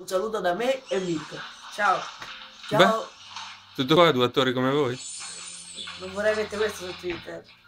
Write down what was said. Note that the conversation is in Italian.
saluto da me e Mirko. Ciao. Beh, tutto qua, 2 attori come voi? Non vorrei mettere questo su Twitter.